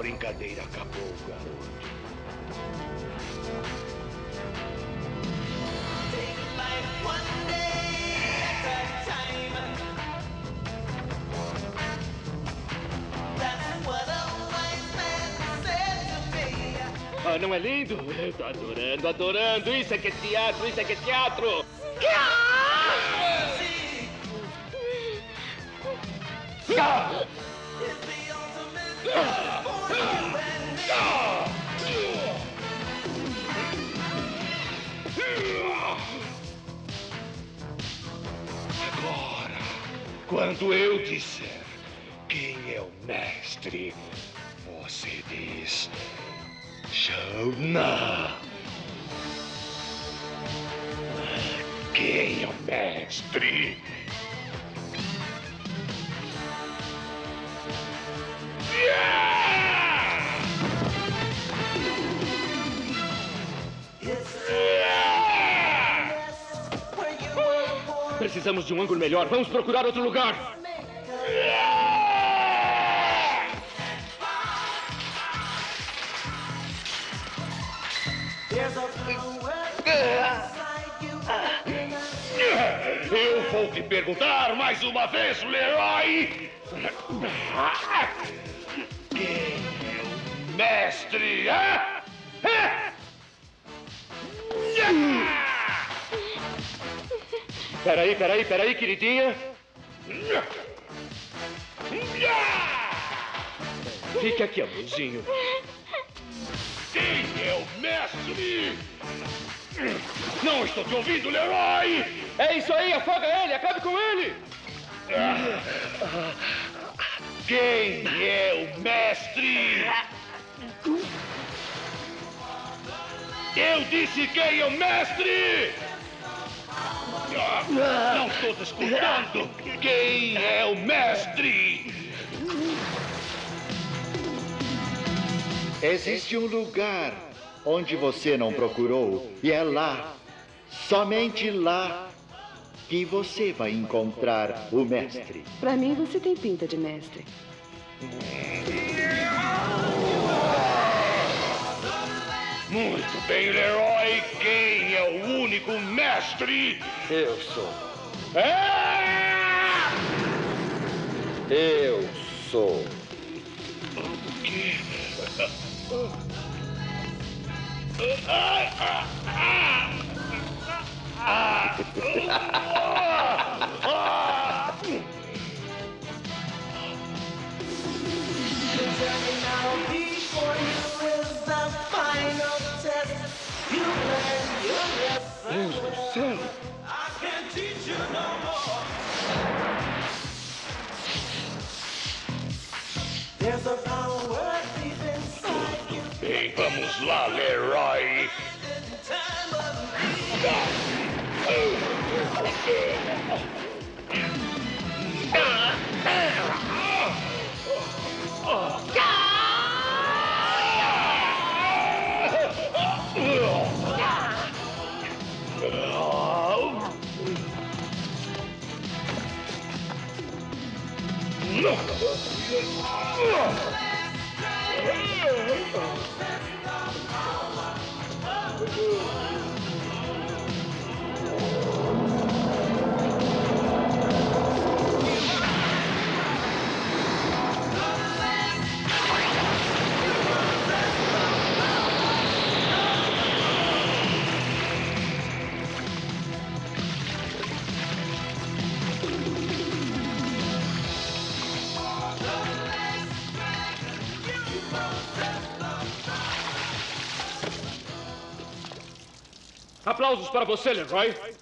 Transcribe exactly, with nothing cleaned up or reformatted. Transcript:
brincadeira acabou, garoto. Ah, não é lindo? Eu tô adorando, adorando. Isso é que é teatro, isso é que é teatro. Agora, quando eu disser quem é o mestre, você diz... Jonah! Quem é o mestre? Precisamos de um ângulo melhor. Vamos procurar outro lugar. Eu vou te perguntar mais uma vez, Leroy! Quem é o mestre, hein? Peraí, peraí, peraí, queridinha. Fique aqui, amorzinho. Quem é o mestre? Não estou te ouvindo, Leroy! É isso aí, afoga ele, acabe com ele! Quem é o mestre? Eu disse quem é o mestre! Não estou te escutando! Quem é o mestre? Existe um lugar onde você não procurou, e é lá, somente lá, que você vai encontrar o mestre. Pra mim, você tem pinta de mestre. Muito bem, Leroy. Quem é o único mestre? Eu sou. É! Eu sou. O quê? Ah, ah, ah, ah, ah. Deus do céu! Bem, vamos lá, Leroy. Aplausos para você, Leroy.